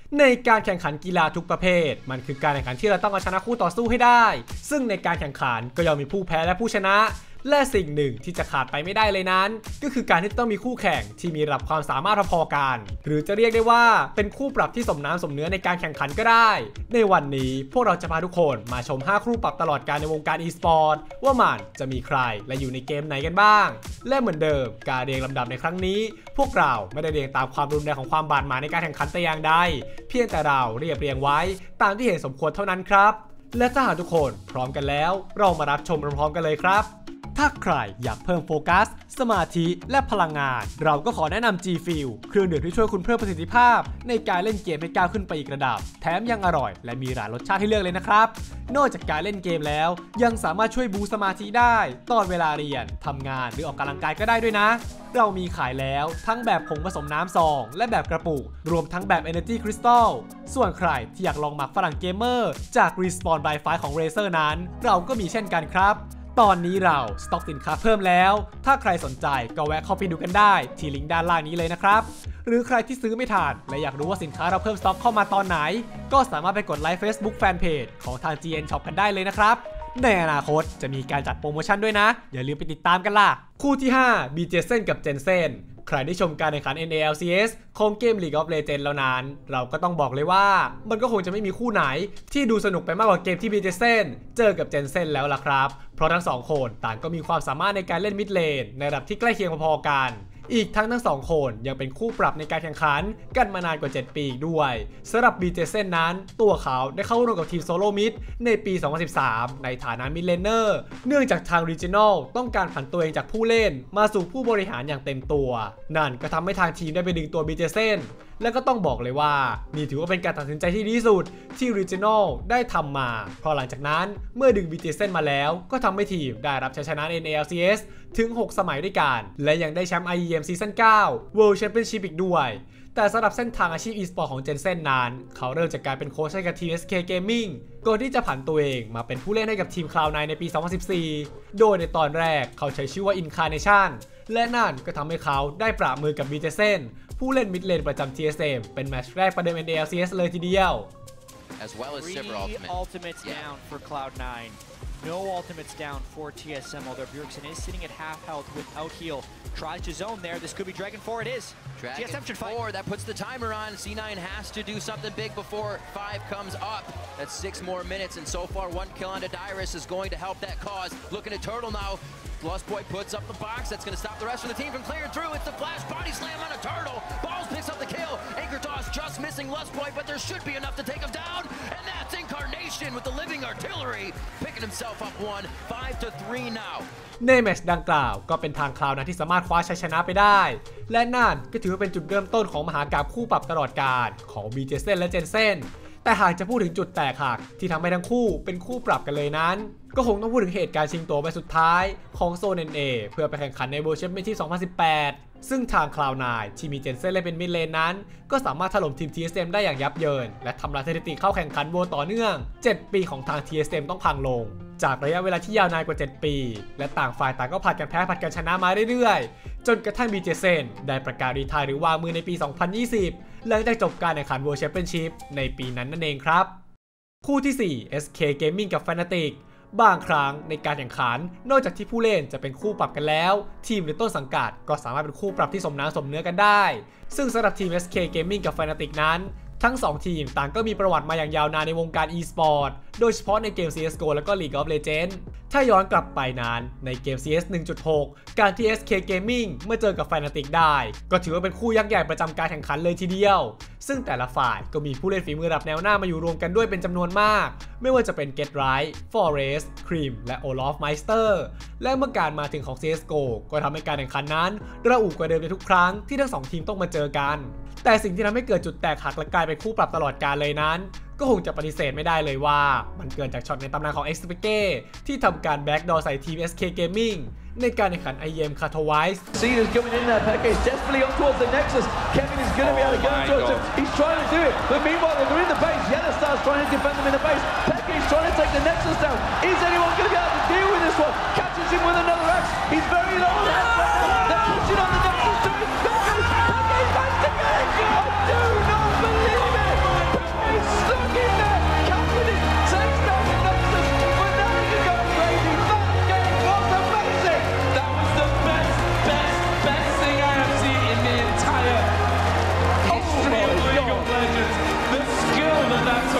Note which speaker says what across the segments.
Speaker 1: ในการแข่งขันกีฬาทุกประเภทมันคือการแข่งขันที่เราต้องเอาชนะคู่ต่อสู้ให้ได้ซึ่งในการแข่งขันก็ย่อมมีผู้แพ้และผู้ชนะและสิ่งหนึ่งที่จะขาดไปไม่ได้เลยนั้นก็คือการที่ต้องมีคู่แข่งที่มีระดับความสามารถพอๆกันหรือจะเรียกได้ว่าเป็นคู่ปรับที่สมน้ำสมเนื้อในการแข่งขันก็ได้ในวันนี้พวกเราจะพาทุกคนมาชม5คู่ปรับตลอดการในวงการ e-sport ว่ามันจะมีใครและอยู่ในเกมไหนกันบ้างและเหมือนเดิมการเรียงลำดับในครั้งนี้พวกเราไม่ได้เรียงตามความรุนแรงของความบาดหมางในการแข่งขันแต่อย่างใดเพียงแต่เราเรียบเรียงไว้ตามที่เห็นสมควรเท่านั้นครับและถ้าหากทุกคนพร้อมกันแล้วเรามารับชมพร้อมๆกันเลยครับถ้าใครอยากเพิ่มโฟกัสสมาธิและพลังงานเราก็ขอแนะนำ G Fuel เครื่องดื่มที่ช่วยคุณเพิ่มประสิทธิภาพในการเล่นเกมให้ก้าวขึ้นไปอีกระดับแถมยังอร่อยและมีหลายรสชาติให้เลือกเลยนะครับนอกจากการเล่นเกมแล้วยังสามารถช่วยบูสต์สมาธิได้ตอนเวลาเรียนทำงานหรือออกกำลังกายก็ได้ด้วยนะเรามีขายแล้วทั้งแบบผงผสมน้ำซองและแบบกระปุกรวมทั้งแบบ Energy Crystal ส่วนใครที่อยากลองหมักฝรั่งเกมเมอร์จาก Respawn by Fire ของ Razer นั้นเราก็มีเช่นกันครับตอนนี้เราสต็อกสินค้าเพิ่มแล้วถ้าใครสนใจก็แวะเข้าไปดูกันได้ที่ลิงก์ด้านล่างนี้เลยนะครับหรือใครที่ซื้อไม่ทันและอยากรู้ว่าสินค้าเราเพิ่มสต็อกเข้ามาตอนไหนก็สามารถไปกดไลค์ Facebook Fanpage ของทาง GN Shop กันได้เลยนะครับในอนาคตจะมีการจัดโปรโมชั่นด้วยนะอย่าลืมไปติดตามกันล่ะคู่ที่5 BJsen กับ Jensen ใครได้ชมการแข่งขัน NALCS ของเกม League of Legends แล้วนั้นเราก็ต้องบอกเลยว่ามันก็คงจะไม่มีคู่ไหนที่ดูสนุกไปมากกว่าเกมที่ BJsen เจอกับ Jensen แล้วล่ะครับเพราะทั้งสองคนต่างก็มีความสามารถในการเล่นมิดเลนในระดับที่ใกล้เคียงพอๆกันอีกทั้งสองคนยังเป็นคู่ปรับในการแข่งขันกันมานานกว่า7ปีอีกด้วยสำหรับ BJsen นั้นตัวเขาได้เข้าร่วมกับทีมโซโล่มิดในปี 2013 ในฐานะมิดเลนเนอร์เนื่องจากทาง Regional ต้องการผันตัวเองจากผู้เล่นมาสู่ผู้บริหารอย่างเต็มตัวนั่นก็ทำให้ทางทีมได้ไปดึงตัว BJsen และก็ต้องบอกเลยว่านี่ถือว่าเป็นการตัดสินใจที่ดีที่สุดที่ Regional ได้ทำมาเพราะหลังจากนั้นเมื่อดึง BJsen มาแล้วก็ทำให้ทีมได้รับชัยชนะใน NALCS ถึง6 สมัยด้วยกันและยังได้แชมป์ IEM ซีซั่น 9 World Championship อีกด้วยแต่สำหรับเส้นทางอาชีพ e-sport ของ Jensen นั้นเขาเริ่มจากการเป็นโค้ชให้กับทีม SK Gaming ก่อนที่จะผันตัวเองมาเป็นผู้เล่นให้กับทีม Cloud9 ในปี 2014 โดยในตอนแรกเขาใช้ชื่อว่า Incarnation และนั่นก็ทำให้เขาได้ปราบมือกับ BJsen ผู้เล่นมิดเลนประจำ TSM เป็นแมตช์แรกประเดิม NALCS เลยทีเดียว
Speaker 2: As well as Sivir
Speaker 3: ultimates down for Cloud9. No ultimates down for TSM, although Bjergsen is sitting at half health without heal. Tries to zone there. This could be Dragon 4. It is.
Speaker 2: Dragon 4. That puts the timer on. C9 has to do something big before 5 comes up. That's 6 more minutes, and so far 1 kill onto Dyrus is going to help that cause. Looking at Turtle now. Lustboy puts up the box. That's going to stop the rest of the team from clearing through. It's the flash body slam on a Turtle. Balls picks up the kill. Anchor toss just missing Lustboy, but there should be enough to take him down. And that's Incarnation with the living artillery. Picking himself up 1, 5-3 now.
Speaker 1: ในแมตช์ดังกล่าวก็เป็นทางคลาวน์ที่สามารถคว้าชัยชนะไปได้และนั่นก็ถือว่าเป็นจุดเริ่มต้นของมหากาพย์คู่ปรับตลอดกาลของ BJsen และ Jensen แต่หากจะพูดถึงจุดแตกหักที่ทำให้ทั้งคู่เป็นคู่ปรับกันเลยนั้นก็คงต้องพูดถึงเหตุการณ์ชิงตัวไปสุดท้ายของโซน NA เพื่อไปแข่งขันใน World Championship ที่ 2018 ซึ่งทาง Cloud9 ที่มี Jensen เล่นเป็นมิดเลนนั้นก็สามารถถล่มทีม TSM ได้อย่างยับเยินและทำลายสถิติเข้าแข่งขันโวต่อเนื่อง7 ปีของทาง TSM ต้องพังลงจากระยะเวลาที่ยาวนานกว่า7 ปีและต่างฝ่ายต่างก็ผัดกันแพ้ผัดกันชนะมาเรื่อยๆจนกระทั่ง BJsen ได้ประกาศรีไทร์หรือวางมือในปี 2020 หลังจากจบการแข่งขัน World Championship ในปีนั้นนั่นเองครับคู่ที่ 4 SK Gaming กับ Fnatic บางครั้งในการแข่งขันนอกจากที่ผู้เล่นจะเป็นคู่ปรับกันแล้วทีมหรือต้นสังกัดก็สามารถเป็นคู่ปรับที่สมน้ำสมเนื้อกันได้ซึ่งสำหรับทีม SK Gaming กับ Fnatic นั้นทั้ง2ทีมต่างก็มีประวัติมาอย่างยาวนานในวงการ e-sport โดยเฉพาะในเกม CSGO และก็ League of Legends ถ้าย้อนกลับไปนั้นในเกม CS 1.6 การที่ SK Gaming เมื่อเจอกับ Fnatic ได้ก็ถือว่าเป็นคู่ยักษ์ใหญ่ประจำการแข่งขันเลยทีเดียวซึ่งแต่ละฝ่ายก็มีผู้เล่นฝีมือระดับแนวหน้ามาอยู่รวมกันด้วยเป็นจำนวนมากไม่ว่าจะเป็น Get-Right, Forest, Cream และ Olaf Meister และเมื่อการมาถึงของ CSGO ก็ทำให้การแข่งขันนั้นระอุกว่าเดิมในทุกครั้งที่ทั้ง2ทีมต้องมาเจอกันแต่สิ่งที่ทำให้เกิดจุดแตกหักและกลายเป็นคู่ปรับตลอดกาลเลยนั้นก็คงจะปฏิเสธไม่ได้เลยว่ามันเกิดจากช็อตในตำนานของ XPK ที่ทำการแบ็กดอร์ใส่ทีม SK Gaming ในการแข่งขัน IEM Katowice
Speaker 4: Cena's coming in there, Peke is desperately up towards the Nexus. Kevin is going to be able to go towards him. He's trying to do it, but meanwhile they're in the base. Yellowstar's trying to defend them in the base. Peke is trying to take the Nexus down. Is anyone going to be able to deal with this one? Catches him with another axe. He's very low on that. They're pushing on the Nexus to his face. Peke's back again. I do not believe it.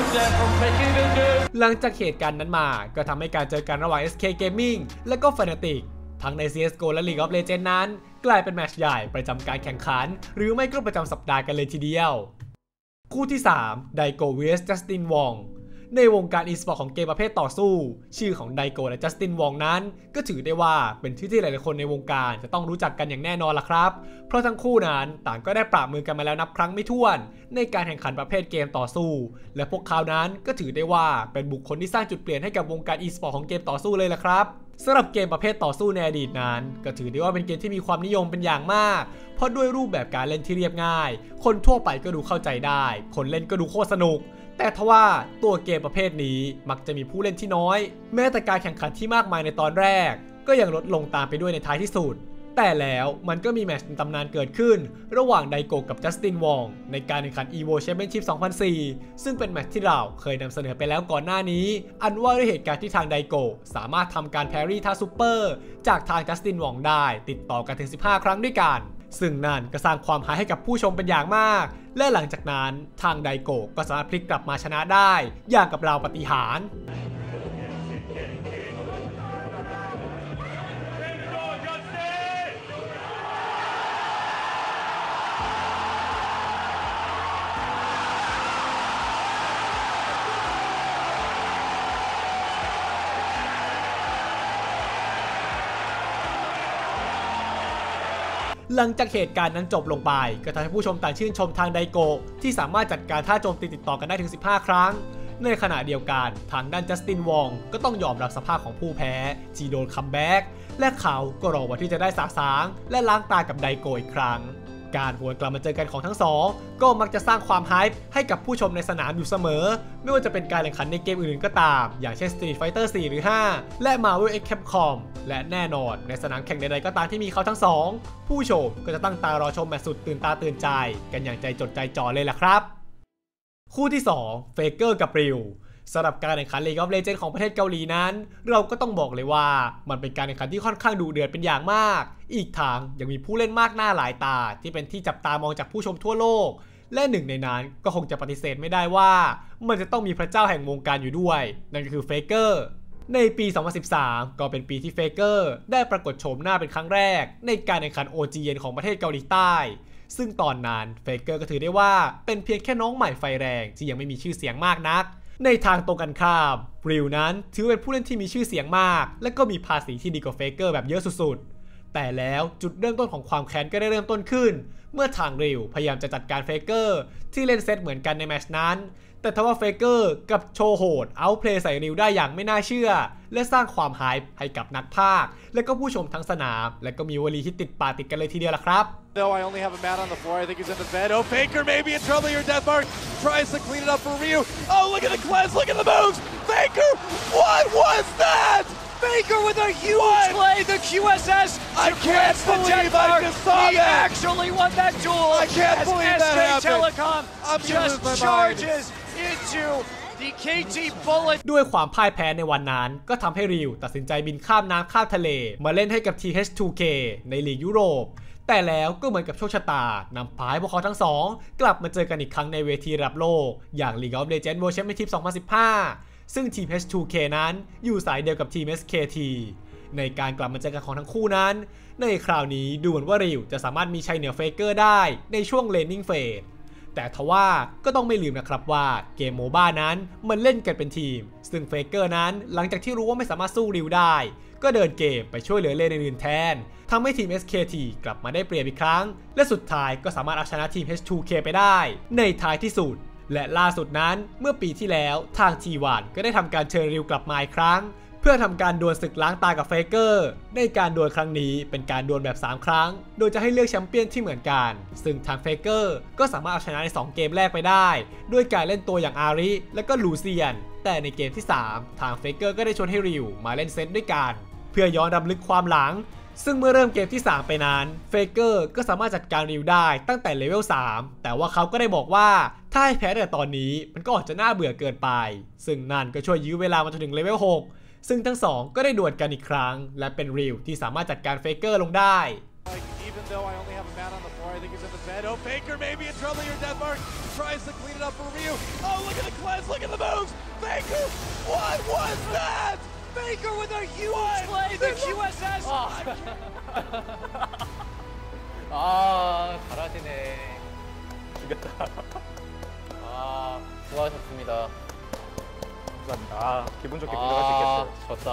Speaker 4: moves there from Becky Villeneuve
Speaker 1: หลังจากเหตุการณ์นั้นมาก็ทำให้การเจอกันระหว่าง SK Gaming และก็ Fnatic ทั้งใน CSGO และ League of Legends นั้นกลายเป็นแมตช์ใหญ่ประจำการแข่งขันหรือไม่ก็ประจำสัปดาห์กันเลยทีเดียวคู่ที่3 Daigo vs Justin Wong ในวงการ e-sport ของเกมประเภทต่อสู้ชื่อของ Daigo และ Justin Wong นั้นก็ถือได้ว่าเป็นชื่อที่หลายๆคนในวงการจะต้องรู้จักกันอย่างแน่นอนล่ะครับเพราะทั้งคู่นั้นต่างก็ได้ปราบมือกันมาแล้วนับครั้งไม่ถ้วนในการแข่งขันประเภทเกมต่อสู้และพวกเขานั้นก็ถือได้ว่าเป็นบุคคลที่สร้างจุดเปลี่ยนให้กับวงการ e-sport ของเกมต่อสู้เลยล่ะครับสำหรับเกมประเภทต่อสู้ในอดีตนั้นก็ถือได้ว่าเป็นเกมที่มีความนิยมเป็นอย่างมากเพราะด้วยรูปแบบการเล่นที่เรียบง่ายคนทั่วไปก็ดูเข้าใจได้คนเล่นก็ดูโคตรสนุกแต่ทว่าตัวเกมประเภทนี้มักจะมีผู้เล่นที่น้อยแม้แต่การแข่งขันที่มากมายในตอนแรกก็ยังลดลงตามไปด้วยในท้ายที่สุดแต่แล้วมันก็มีแมตช์ในตำนานเกิดขึ้นระหว่างไดโกกับจัสตินวองในการแข่งขัน EVO Championship 2004 ซึ่งเป็นแมตช์ที่เราเคยนำเสนอไปแล้วก่อนหน้านี้อันว่าด้วยเหตุการณ์ที่ทางไดโกสามารถทำการแพรี่ท่าซูเปอร์จากทางจัสตินวองได้ติดต่อกันถึง15 ครั้งด้วยกันซึ่งนั่นก็สร้างความหายให้กับผู้ชมเป็นอย่างมากและหลังจากนั้นทางไดโกก็สามารถพลิกกลับมาชนะได้อย่างกับราวปาฏิหาริย์หลังจากเหตุการณ์นั้นจบลงไปก็ทำให้ผู้ชมต่างชื่นชมทางไดโกที่สามารถจัดการท่าโจมตีติดต่อกันได้ถึง15 ครั้งในขณะเดียวกันทางด้านจัสตินวองก็ต้องยอมรับสภาพของผู้แพ้ที่โดนคัมแบ็กและเขาก็รอวันที่จะได้สาสางและล้างตากับไดโกอีกครั้งการหวนกลับมาเจอกันของทั้งสองก็มักจะสร้างความไฮป์ให้กับผู้ชมในสนามอยู่เสมอไม่ว่าจะเป็นการแข่งขันในเกมอื่นๆก็ตามอย่างเช่น Street Fighter 4 หรือ 5 และ Marvel x Capcom และแน่นอนในสนามแข่งใดๆก็ตามที่มีเขาทั้งสองผู้ชมก็จะตั้งตารอชมแมตช์สุดตื่นตาตื่นใจกันอย่างใจจดใจจ่อเลยล่ะครับคู่ที่2เฟเกอร์กับริวสำหรับการแข่งขัน League of Legends ของประเทศเกาหลีนั้นเราก็ต้องบอกเลยว่ามันเป็นการแข่งขันที่ค่อนข้างดุเดือดเป็นอย่างมากอีกทางยังมีผู้เล่นมากหน้าหลายตาที่เป็นที่จับตามองจากผู้ชมทั่วโลกและหนึ่งในนั้นก็คงจะปฏิเสธไม่ได้ว่ามันจะต้องมีพระเจ้าแห่งวงการอยู่ด้วยนั่นก็คือเฟเกอร์ในปี 2013 ก็เป็นปีที่เฟเกอร์ได้ปรากฏโฉมหน้าเป็นครั้งแรกในการแข่งขัน OGN ของประเทศเกาหลีใต้ซึ่งตอนนั้นเฟเกอร์ก็ถือได้ว่าเป็นเพียงแค่น้องใหม่ไฟแรงที่ยังไม่มีชื่อเสียงมากนักในทางตรงกันข้ามริวนั้นถือเป็นผู้เล่นที่มีชื่อเสียงมากและก็มีภาษีที่ดีกว่าเฟเกอร์แบบเยอะสุดๆแต่แล้วจุดเริ่มต้นของความแค้นก็ได้เริ่มต้นขึ้นเมื่อทางริวพยายามจะจัดการเฟเกอร์ที่เล่นเซตเหมือนกันในแมตช์นั้นแต่ทว่าเฟเกอร์กับโชว์โหดเอาท์เพลย์ใส่ริวได้อย่างไม่น่าเชื่อและสร้างความไฮป์ให้กับนักพากย์และก็ผู้ชมทั้งสนามและก็มีวลีที่ติดปากติดกันเลยทีเดียวล่ะครับ
Speaker 5: No, I only have a man on the floor. I think he's in the bed. Oh, Faker maybe in trouble here. Deathmark tries to clean it up for Ryu. Oh, look at the cleanse. Look at the moves. Faker, what was that?
Speaker 3: Faker with a huge play. The QSS.
Speaker 5: I can't believe I just saw
Speaker 3: he
Speaker 5: that.
Speaker 3: He actually won that duel.
Speaker 5: I can't believe that happened.
Speaker 3: SK Telecom just charges into the KT Bullet
Speaker 1: ด้วยความพ่ายแพ้ในวันนั้นก็ทำให้ริวตัดสินใจบินข้ามน้ำข้ามทะเลมาเล่นให้กับ TH2K ในลีกยุโรปแต่แล้วก็เหมือนกับโชคชะตานำพาให้พวกเขาทั้งสองกลับมาเจอกันอีกครั้งในเวทีระดับโลกอย่าง League of Legends World Championship 2015 ซึ่งทีม H2K นั้นอยู่สายเดียวกับทีม SKT ในการกลับมาเจอกันของทั้งคู่นั้นในคราวนี้ดูเหมือนว่าริวจะสามารถมีชัยเหนือเฟเกอร์ได้ในช่วง Laning Phase แต่ทว่าก็ต้องไม่ลืมนะครับว่าเกมโมบ้านั้นมันเล่นกันเป็นทีมซึ่งเฟเกอร์นั้นหลังจากที่รู้ว่าไม่สามารถสู้ริวได้ก็เดินเกมไปช่วยเหลือเลนอื่นแทนทำให้ทีม SKT กลับมาได้เปรียบอีกครั้งและสุดท้ายก็สามารถเอาชนะทีม H2K ไปได้ในท้ายที่สุดและล่าสุดนั้นเมื่อปีที่แล้วทาง T1 ก็ได้ทำการเชิญริวกลับมาอีกครั้งเพื่อทำการดวลศึกล้างตากับเฟเกอร์ในการดวลครั้งนี้เป็นการดวลแบบ3ครั้งโดยจะให้เลือกแชมเปี้ยนที่เหมือนกันซึ่งทางเฟเกอร์ก็สามารถเอาชนะใน2เกมแรกไปได้ด้วยการเล่นตัวอย่างอาริและก็ลูเซียนแต่ในเกมที่3ทางเฟเกอร์ก็ได้ชวนให้ริวมาเล่นเซตด้วยกันเพื่อย้อนรำลึกความหลังซึ่งเมื่อเริ่มเกมที่3ไปนั้นเฟเกอร์ก็สามารถจัดการริวได้ตั้งแต่เลเวล3แต่ว่าเขาก็ได้บอกว่าถ้าให้แพ้แต่ตอนนี้มันก็อาจจะน่าเบื่อเกินไปซึ่งนั่นก็ช่วยยื้อเวลามาจนถึงเลเวล6ซึ่งทั้งสองก็ได้ดวลกันอีกครั้งและเป็นริวที่สามารถจัดการเฟเกอร์ลงได้
Speaker 5: Even though I only have a man on the floor, I think he's in the bed. Oh, Faker may be in trouble here. Deathmark tries to clean it up for Ryu. Oh, look at the cleanse. Look at the moves. Faker, what was that?
Speaker 3: Faker with a huge play. The QSS.
Speaker 6: 잘하시네. 죽였다. 수고하셨습니다. 감사합니다. 기분 좋게 들어갈 수 있겠어요. 졌다.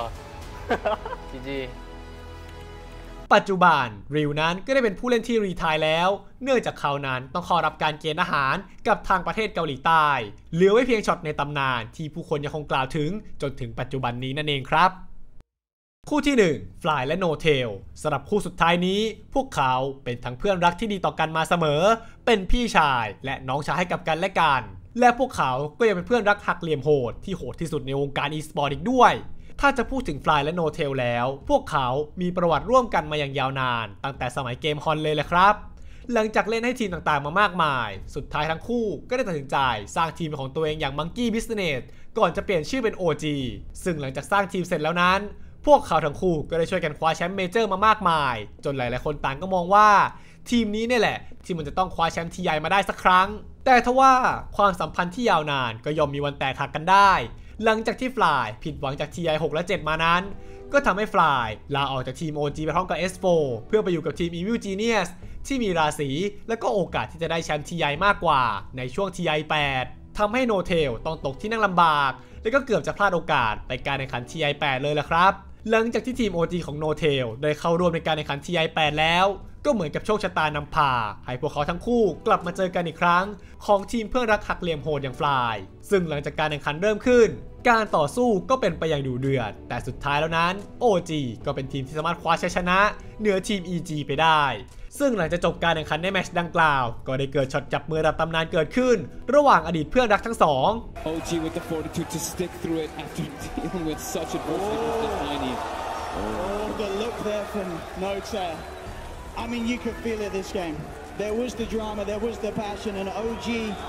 Speaker 6: GG.
Speaker 1: ปัจจุบันริวนั้นก็ได้เป็นผู้เล่นที่รีไทร์แล้วเนื่องจากเขานั้นต้องเข้ารับการเกณฑ์อาหารกับทางประเทศเกาหลีใต้เหลือไว้เพียงช็อตในตำนานที่ผู้คนยังคงกล่าวถึงจนถึงปัจจุบันนี้นั่นเองครับคู่ที่1 Fly และ No-Tail สำหรับคู่สุดท้ายนี้พวกเขาเป็นทั้งเพื่อนรักที่ดีต่อกันมาเสมอเป็นพี่ชายและน้องชายให้กับกันและกันและพวกเขาก็ยังเป็นเพื่อนรักหักเหลี่ยมโหดที่โหดที่สุดในวงการ e-sport อีกด้วยถ้าจะพูดถึง Fly และ No-Tail แล้วพวกเขามีประวัติร่วมกันมาอย่างยาวนานตั้งแต่สมัยเกมฮอนเลยแหละครับหลังจากเล่นให้ทีมต่างๆมามากมายสุดท้ายทั้งคู่ก็ได้ตัดสินใจสร้างทีมเป็นของตัวเองอย่าง Monkey Business ก่อนจะเปลี่ยนชื่อเป็น OG ซึ่งหลังจากสร้างทีมเสร็จแล้วนั้นพวกเขาทั้งคู่ก็ได้ช่วยกันคว้าแชมป์เมเจอร์มามากมายจนหลายๆคนต่างก็มองว่าทีมนี้เนี่ยแหละที่มันจะต้องคว้าแชมป์ TI มาได้สักครั้งแต่ทว่าความสัมพันธ์ที่ยาวนานก็ย่อมมีวันแตกหักกันได้หลังจากที่ Fly ผิดหวังจาก TI 6 และ 7 มานั้นก็ทำให้ Fly ลาออกจากทีม OG ไปพร้อมกับ S4 เพื่อไปอยู่กับทีม Evil Genius ที่มีราศีและก็โอกาสที่จะได้แชมป์ TI มากกว่าในช่วง TI 8ทำให้ No-Tail ต้องตกที่นั่งลำบากและก็เกือบจะพลาดโอกาสไปการแข่งขัน TI 8 เลยล่ะครับหลังจากที่ทีม OG ของ No-Tail ได้เข้าร่วมในการแข่งขัน TI 8 แล้วก็เหมือนกับโชคชะตานำพาให้พวกเขาทั้งคู่กลับมาเจอกันอีกครั้งของทีมเพื่อนรักหักเหลี่ยมโหดอย่าง Fly ซึ่งหลังจากการแข่งขันเริ่มขึ้นการต่อสู้ก็เป็นไปอย่างดุเดือดแต่สุดท้ายแล้วนั้น OG ก็เป็นทีมที่สามารถคว้าชัยชนะเหนือทีม EG ไปได้ซึ่งหลังจากจบการแข่งขันในแมตช์ดังกล่าวก็ได้เกิดช็อตจับมือระดับตำนานเกิดขึ้นระหว่างอดีตเพื่อนรักทั้งสอง
Speaker 7: OG with the fortitude to stick through it after dealing with such adversity with Defining.
Speaker 8: Oh, the look there from No-Tail. I mean, you could feel it this game. There was the drama, there was the passion, and OG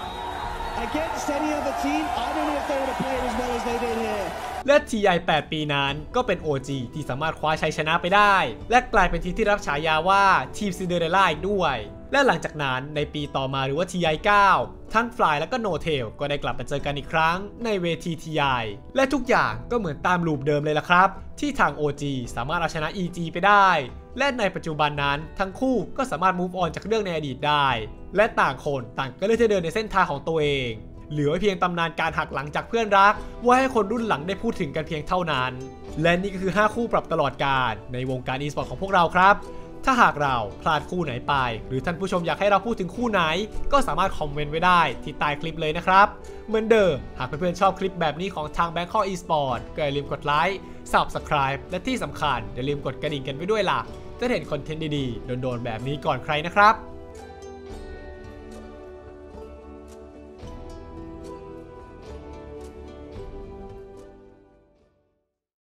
Speaker 8: against any other team, I don't know if they would have played as well as they did here.
Speaker 1: และ TI 8 ปีนั้นก็เป็น OG ที่สามารถคว้าชัยชนะไปได้และกลายเป็นทีมที่รับฉายาว่าทีมซินเดอเรลล่าอีกด้วยและหลังจากนั้นในปีต่อมาหรือว่า TI 9 ทั้ง Fly และก็ No-Tail ก็ได้กลับมาเจอกันอีกครั้งในเวที TI และทุกอย่างก็เหมือนตามลูปเดิมเลยล่ะครับที่ทาง OG สามารถเอาชนะ EG ไปได้และในปัจจุบันนั้นทั้งคู่ก็สามารถ move on จากเรื่องในอดีตได้และต่างคนต่างก็เลือกที่จะเดินในเส้นทางของตัวเองเหลือไว้เพียงตำนานการหักหลังจากเพื่อนรักไว้ให้คนรุ่นหลังได้พูดถึงกันเพียงเท่านั้นและนี่ก็คือ5คู่ปรับตลอดกาลในวงการ e-sport ของพวกเราครับถ้าหากเราพลาดคู่ไหนไปหรือท่านผู้ชมอยากให้เราพูดถึงคู่ไหนก็สามารถคอมเมนต์ไว้ได้ที่ใต้คลิปเลยนะครับเหมือนเดิมหากเพื่อนๆชอบคลิปแบบนี้ของทาง Bangkok Esport ก็อย่าลืมกดไลค์ Subscribe และที่สำคัญอย่าลืมกดกระดิ่งกันไว้ด้วยล่ะจะเห็นคอนเทนต์ดีๆโดนๆแบบนี้ก่อนใครนะครับ